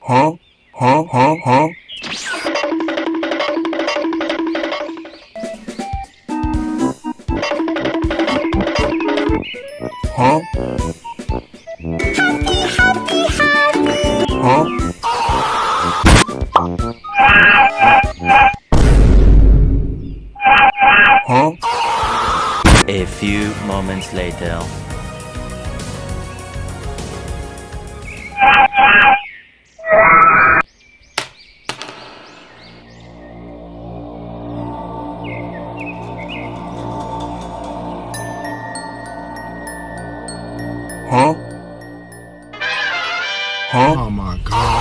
Huh? Huh? Huh? Huh? Huh? Huh? Huh? A few moments later. Huh? Huh? Oh my God.